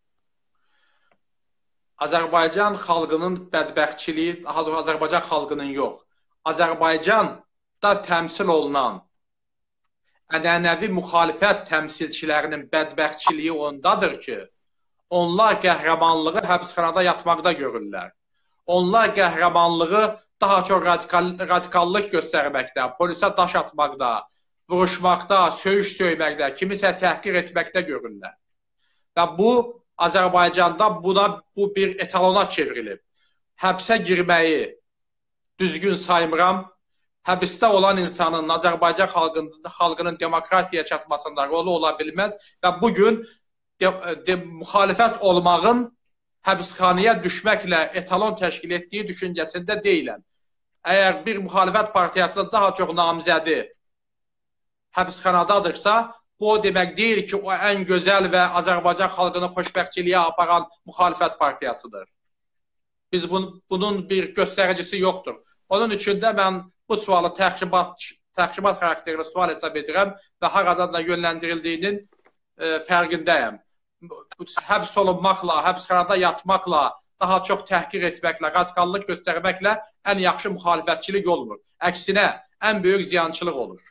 Azərbaycan xalqının bədbəxtçiliyi, daha doğrusu Azərbaycan xalqının yox, Azərbaycanda təmsil olunan ənənəvi müxalifət təmsilçilərinin bədbəxtçiliyi ondadır ki, onlar qəhrəmanlığı həbsxanada yatmaqda görürlər. Onlar qəhrəmanlığı daha çox radikallıq göstərməkdə, polisə daş atmaqda, vuruşmaqda, söyüş söyməkdə, kimisə təhqir etməkdə görürlər. Və bu Azərbaycanda bu bir etalona çevrilib. Həbsə girməyi düzgün saymıram. Həbsdə olan insanın Azərbaycan xalqının demokratiyaya çatmasında rolu ola bilməz və bugün müxalifət olmağın həbsxanaya düşməklə etalon təşkil etdiyi düşüncəsində deyiləm. Əgər bir müxalifət partiyasının daha çox namizədi həbsxanadadırsa, bu o demək deyil ki, o ən gözəl və Azərbaycan xalqını xoşbəxtçiliyə aparan müxalifət partiyasıdır. Biz bunun bir göstəricisi yoxdur. Onun üçün də mən bu sualı təxribat xarakterli sual hesab edirəm və haradan da yönləndirildiyinin fərqindəyəm. Həbs olunmaqla, həbsxanada yatmaqla, daha çox təhqir etməklə, radikallıq göstərməklə ən yaxşı müxalifətçilik olmur. Əksinə, ən böyük ziyançılıq olur.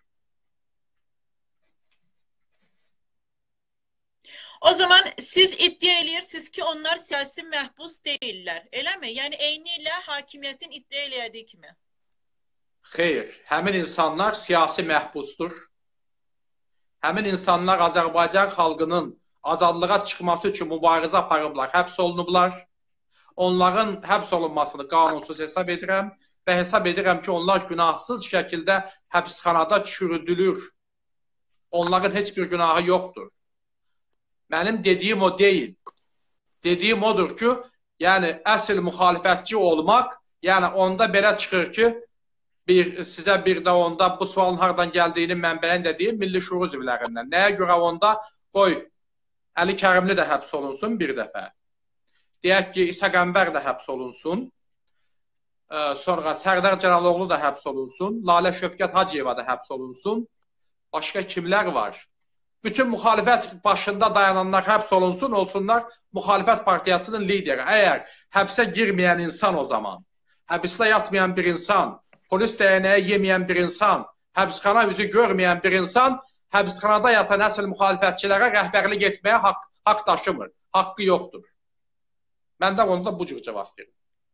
O zaman siz iddia edirsiniz ki, onlar siyasi məhbus deyirlər, eləmi? Yəni, eyni ilə hakimiyyətin iddia elədiyi kimi. Xeyr, həmin insanlar siyasi məhbusdur. Həmin insanlar Azərbaycan xalqının azadlığa çıxması üçün mübarizə aparıblar, həbs olunublar. Onların həbs olunmasını qanunsuz hesab edirəm və hesab edirəm ki, onlar günahsız şəkildə həbsxanada çürüdülür. Onların heç bir günahı yoxdur. Mənim dediyim o deyil. Dediyim odur ki, yəni əsl müxalifətçi olmaq, yəni onda belə çıxır ki, sizə bir də onda bu sualın hardan gəldiyini mənbəyin də deyim, milli şuur üzvlərindən. Nəyə görə onda qoy Əli Kərimli də həbs olunsun bir dəfə. Deyək ki, İsa Qəmbər də həbs olunsun. Sonra Sərdar Cəlaloğlu da həbs olunsun. Lalə Şövkət Hacıyeva da həbs olunsun. Başqa kimlər var? Bütün müxalifət başında dayananlar həbs olunsun, olsunlar müxalifət partiyasının lideri. Əgər həbsə girməyən insan o zaman, həbsdə yatmayan bir insan, polis dəyənəyə yeməyən bir insan, həbsxana üzü görməyən bir insan, həbsxanada yatan əsl müxalifətçilərə rəhbərlik etməyə haqq daşımır, haqqı yoxdur. Mən də onda bu cür cavab verim.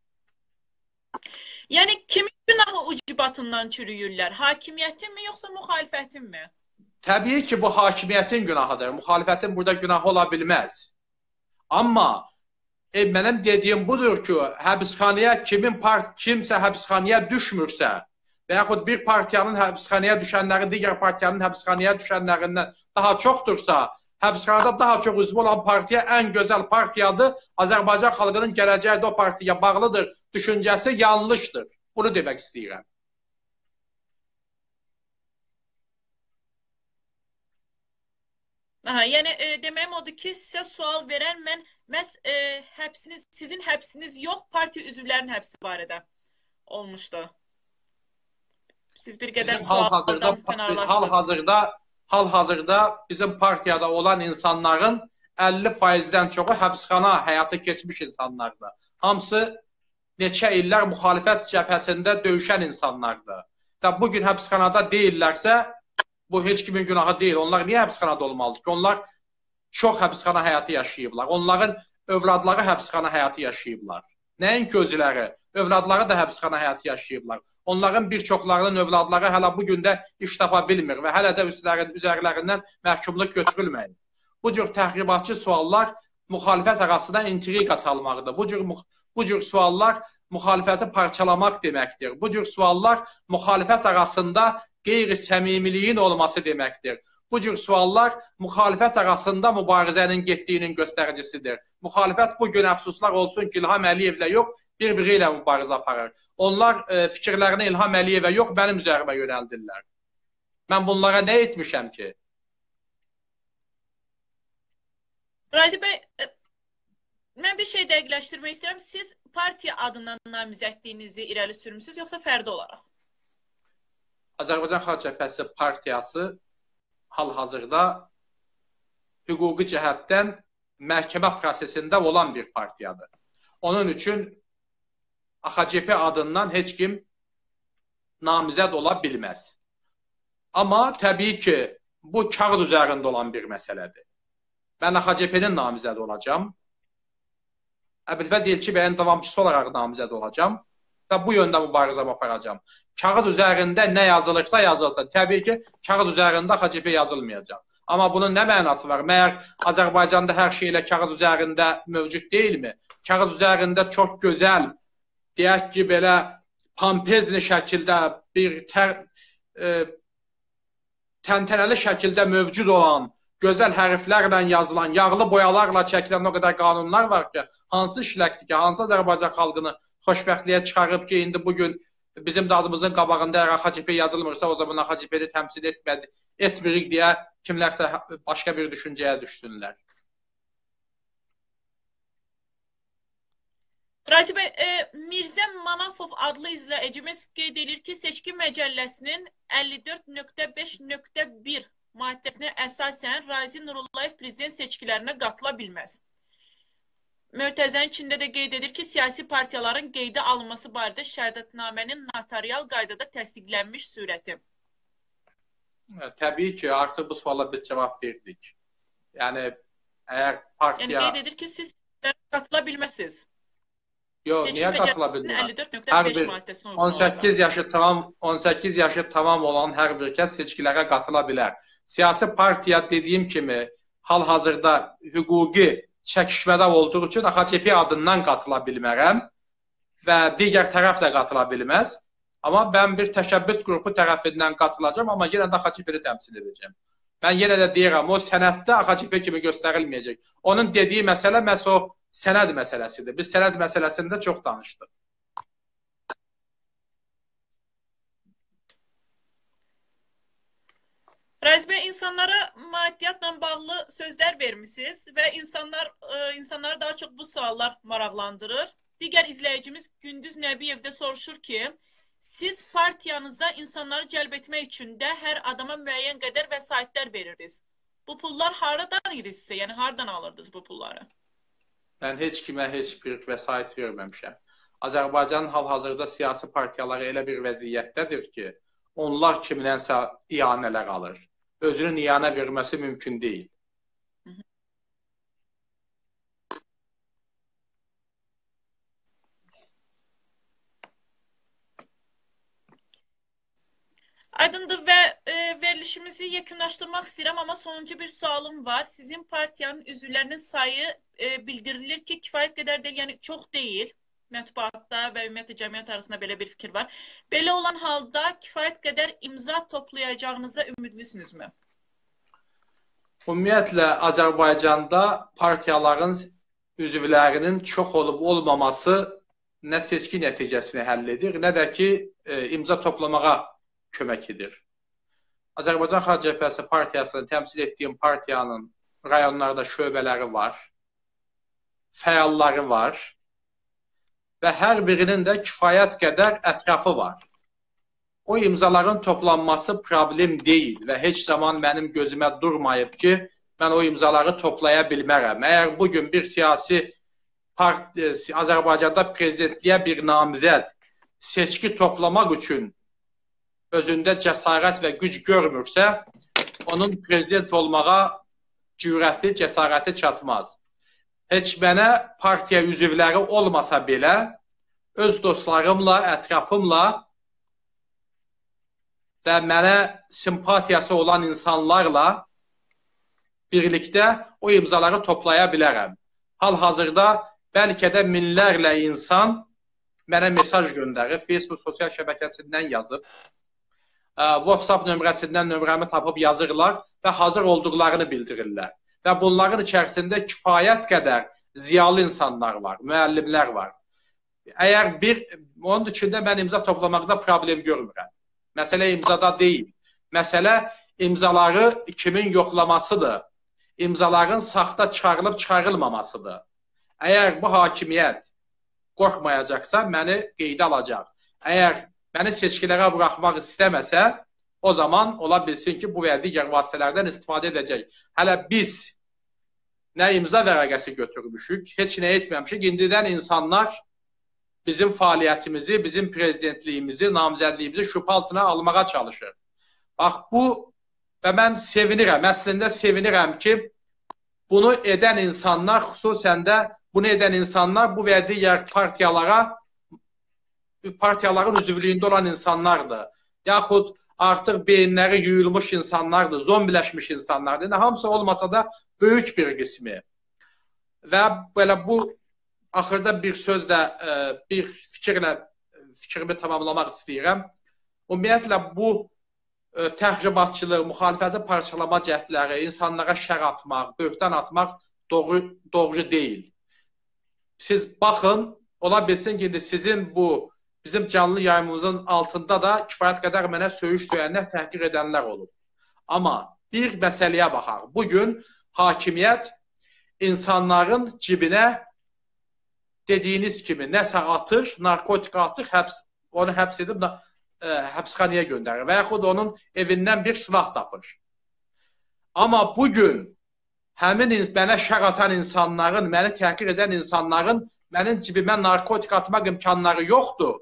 Yəni, kimin günahı ucbatından çürüyürlər? Hakimiyyətin mi, yoxsa müxalifətin mi? Təbii ki, bu hakimiyyətin günahıdır. Müxalifətin burada günahı ola bilməz. Amma mənim dediyim budur ki, həbsxanaya kimsə həbsxanaya düşmürsə və yaxud bir partiyanın həbsxanaya düşənləri digər partiyanın həbsxanaya düşənlərindən daha çoxdursa, həbsxanada daha çox üzvü olan partiya ən gözəl partiyadır. Azərbaycan xalqının gələcəyi də o partiyaya bağlıdır. Düşüncəsi yanlışdır. Bunu demək istəyirəm. Yəni, deməyim odur ki, sizə sual verən mən məhz sizin həbsiniz yox, partiya üzvlərinin həbsi barədə olmuşdu. Siz bir qədər sualdan kənarlaşdınız. Hal-hazırda bizim partiyada olan insanların 50%-dən çoxu həbsxana həyatı keçmiş insanlardır. Hamısı neçə illər müxalifət cəbhəsində döyüşən insanlardır. Və bugün həbsxanada deyillərsə, bu heç kimin günahı deyil. Onlar niyə həbsxanada olmalıdır ki? Onlar çox həbsxana həyatı yaşayıblar. Onların övladları həbsxana həyatı yaşayıblar. Nəinki özləri, övladları da həbsxana həyatı yaşayıblar. Onların bir çoxlarının övladları hələ bugün də iş tapa bilmir və hələ də üzərlərindən məhkumluq götürülməyir. Bu cür təxribatçı suallar müxalifət arasında intriqa salmaqdır. Bu cür suallar müxalifəti parçalamaq deməkdir. Bu cür suallar müxalifət arasında qeyri-səmimiliyin olması deməkdir. Bu cür suallar müxalifət arasında mübarizənin getdiyinin göstəricisidir. Müxalifət bugün əfsuslar olsun ki, İlham Əliyevlə yox, bir-biri ilə mübarizə aparır. Onlar fikirlərini İlham Əliyevə yox, mənim üzərimə yönəldirlər. Mən bunlara nə etmişəm ki? Razi bəy, mən bir şey dəqiqləşdirmək istəyirəm. Siz partiya adından namizədliyinizi irəli sürmüsünüz, yoxsa fərdi olaraq? Azərbaycan Xalq Cəbhəsi partiyası hal-hazırda hüquqi cəhətdən məhkəmə prosesində olan bir partiyadır. Onun üçün AXCP adından heç kim namizəd ola bilməz. Amma təbii ki, bu kağız üzərində olan bir məsələdir. Mən AXCP-nin namizədi olacam. Əbülfəz Elçi bəyin davamçısı olaraq namizəd olacam və bu yöndə mübarizə aparacam. Kağız üzərində nə yazılırsa yazılsın. Təbii ki, kağız üzərində AXCP yazılmayacaq. Amma bunun nə mənası var? Məyər Azərbaycanda hər şey elə kağız üzərində mövcud deyilmi? Kağız üzərində çox gözəl, deyək ki, belə pompezli şəkildə bir təntənəli şəkildə mövcud olan, gözəl hərflərlə yazılan, yağlı boyalarla çəkilən o qədər qanunlar var ki, hansı işləkdir ki, hansı Azərbaycan xalqını xoşbəxtliyə çıxarıb ki, indi bugün bizim dadımızın qabağında əgər AXCP yazılmırsa, o zaman AXCP-ni təmsil etmirik deyə kimlərsə başqa bir düşüncəyə düşsünlər. Razi bəy, Mirzə Manafov adlı izləyicimiz qeyd edir ki, Seçki Məcəlləsinin 54.5.1 maddəsinə əsasən Razi Nurullayev prezident seçkilərinə qatıla bilməz. Möhtəzənin içində də qeyd edir ki, siyasi partiyaların qeydə alınması barədə şəhadətnamənin notarial qaydada təsdiqlənmiş surəti. Təbii ki, artıq bu suala biz cavab verdik. Yəni, əgər partiya... Yəni, qeyd edir ki, siz qatıla bilməzsiniz. Yox, niyə qatıla bilmirəm? 54.5 maddəsinə uyğun 18 yaşı tamam olan hər bir kəs seçkilərə qatıla bilər. Siyasi partiya dediyim kimi hal-hazırda hüquqi çəkişmədə olduğu üçün AXCP adından qatıla bilmərəm və digər tərəf də qatıla bilməz. Amma mən bir təşəbbüs qrupu tərəfindən qatılacağım, amma yenə də AXCP-ni təmsil edəcəm. Mən yenə də deyirəm, o sənəddə AXCP kimi göstərilməyəcək. Onun dediyi məsələ məhz o sənəd məsələsidir. Biz sənəd məsələsində çox danışdıq. Razi bəy, insanlara maddiyyatla bağlı sözlər vermişsiniz və insanları daha çox bu suallar maraqlandırır. Digər izləyicimiz Gündüz Nəbiyev də soruşur ki, siz partiyanıza insanları cəlb etmək üçün də hər adama müəyyən qədər vəsaitlər verirdiniz. Bu pullar haradan idi sizə? Yəni, haradan alırdınız bu pulları? Mən heç kimə heç bir vəsait verməmişəm. Azərbaycanın hal-hazırda siyasi partiyaları elə bir vəziyyətdədir ki, onlar kimlənsə iyanələr alır. Özünün iyanə verməsi mümkün deyil. Aydındır və verilişimizi yekunlaşdırmaq istəyirəm, amma sonuncu bir sualım var. Sizin partiyanın üzvlərinin sayı bildirilir ki, kifayət qədər deyil, yəni çox deyil. Mətbuatda və ümumiyyətlə cəmiyyət arasında belə bir fikir var. Belə olan halda kifayət qədər imza toplayacağınıza ümidlisiniz-mi? Ümumiyyətlə, Azərbaycanda partiyaların üzvlərinin çox olub-olmaması nə seçki nəticəsini həll edir, nə də ki, imza toplamağa kömək edir. Azərbaycan Xalq Cəbhəsi partiyasını təmsil etdiyim partiyanın rayonlarda şöbələri var, fəalları var və hər birinin də kifayət qədər ətrafı var. O imzaların toplanması problem deyil və heç zaman mənim gözümə durmayıb ki, mən o imzaları toplaya bilmərəm. Əgər bugün bir siyasi Azərbaycanda prezidentliyə bir namizəd seçki toplamaq üçün özündə cəsarət və güc görmürsə, onun prezident olmağa cürəti, cəsarəti çatmaz. Heç mənə partiya üzvləri olmasa belə, öz dostlarımla, ətrafımla və mənə simpatiyası olan insanlarla birlikdə o imzaları toplaya bilərəm. Hal-hazırda bəlkə də minlərlə insan mənə mesaj göndərir, Facebook sosial şəbəkəsindən yazıb, WhatsApp nömrəsindən nömrəmi tapıb yazırlar və hazır olduqlarını bildirirlər. Və bunların içərisində kifayət qədər ziyalı insanlar var, müəllimlər var. Onun içində mən imza toplamaqda problem görmürəm. Məsələ imzada deyil. Məsələ imzaları kimin yoxlamasıdır. İmzaların saxta çıxarılıb çıxarılmamasıdır. Əgər bu hakimiyyət qorxmayacaqsa, məni qeydə alacaq. Əgər məni seçkilərə buraxmaq istəməsə, o zaman ola bilsin ki, bu və digər vasitələrdən istifadə edəcək. Hələ biz nə imza vərəqəsi götürmüşük, heç nə etməmişik. İndidən insanlar bizim fəaliyyətimizi, bizim prezidentliyimizi, namizədliyimizi şübhə altına almağa çalışır. Bax, bu və mən sevinirəm, əslində sevinirəm ki, bunu edən insanlar, xüsusən də bunu edən insanlar bu və digər partiyaların üzvlüyündə olan insanlardır. Yaxud artıq beyinləri yuyulmuş insanlardır, zombiləşmiş insanlardır. Hamısı olmasa da böyük bir qismi. Və belə bu axırda bir sözlə, bir fikirlə fikrimi tamamlamaq istəyirəm. Ümumiyyətlə bu təxribatçılıq, müxalifəti parçalama cəhdləri, insanlara şər atmaq, böhtan atmaq doğru deyil. Siz baxın, ola bilsin ki, sizin bu bizim canlı yayımımızın altında da kifayət qədər mənə söyüş söyənlər, təhqir edənlər olub. Amma bir məsələyə baxaq. Bugün hakimiyyət insanların cibinə dediyiniz kimi nəsə atır, narkotik atır, onu həbs edib həbsxanaya göndərir və yaxud onun evindən bir silah tapır. Amma bugün həmin mənə şər atan insanların, məni təhqir edən insanların mənim cibimə narkotik atmaq imkanları yoxdur.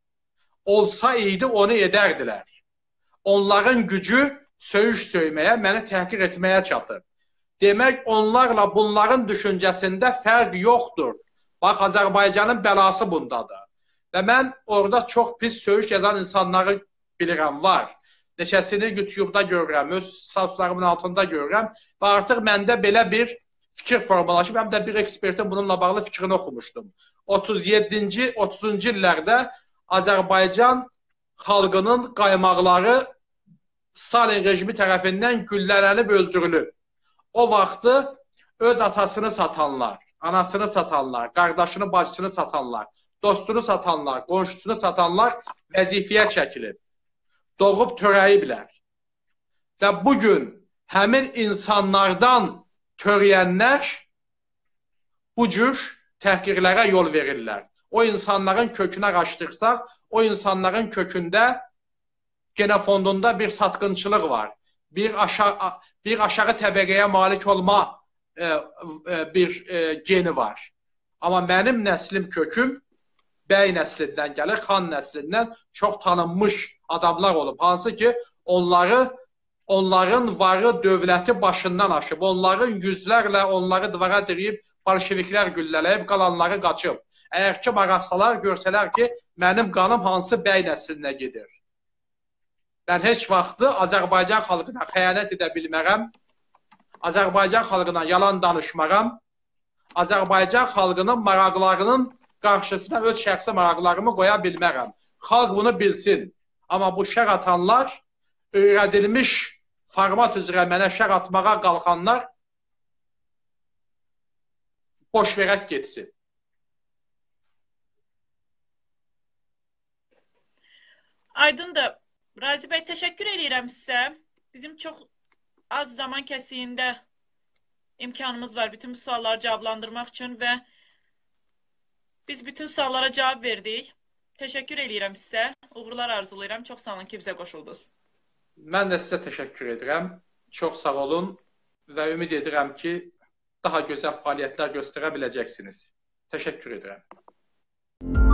Olsaydı onu edərdilər. Onların gücü söyüş söyməyə, məni təhqir etməyə çatır. Demək, onlarla bunların düşüncəsində fərq yoxdur. Bax, Azərbaycanın bəlası bundadır. Və mən orada çox pis söyüş yazan insanları bilirəm, var. Neçəsini YouTube-da görürəm, öz saflarımın altında görürəm və artıq məndə belə bir fikir formalaşıb, həm də bir ekspertin bununla bağlı fikrini oxumuşdum. 37-ci, 30-cu illərdə Azərbaycan xalqının qaymaqları Stalin rejimi tərəfindən güllələnib öldürülüb. O vaxtı öz atasını satanlar, anasını satanlar, qardaşını, bacısını satanlar, dostunu satanlar, qonşusunu satanlar vəzifəyə çəkilib. Doğub törəyiblər. Və bugün həmin insanlardan törəyənlər bu cür təhqirlərə yol verirlər. O insanların kökünə qaçdırsaq, o insanların kökündə genofondunda bir satqınçılıq var. Bir aşağı təbəqəyə malik olma bir geni var. Amma mənim nəslim, köküm bəy nəslindən gəlir, xan nəslindən çox tanınmış adamlar olub. Hansı ki, onların varı dövləti başından aşıb, onların yüzlərlə onları divara diriyib, bolşeviklər güllələyib, qalanları qaçıb. Əgər ki, arasalar, görsələr ki, mənim qanım hansı bəy nəslinə gedir. Mən heç vaxtı Azərbaycan xalqına xəyanət edə bilmərəm, Azərbaycan xalqına yalan danışmaram, Azərbaycan xalqının maraqlarının qarşısına öz şəxsi maraqlarımı qoya bilmərəm. Xalq bunu bilsin. Amma bu şər atanlar, öyrədilmiş format üzrə mənə şər atmağa qalxanlar boş verək getsin. Aydındır. Razi bəy, təşəkkür edirəm sizə. Bizim çox az zaman kəsiyində imkanımız var bütün bu sualları cavablandırmaq üçün və biz bütün suallara cavab verdik. Təşəkkür edirəm sizə. Uğurlar arzulayıram. Çox sağ olun ki, bizə qoşuldunuz. Mən də sizə təşəkkür edirəm. Çox sağ olun və ümid edirəm ki, daha gözəl fəaliyyətlər göstərə biləcəksiniz. Təşəkkür edirəm.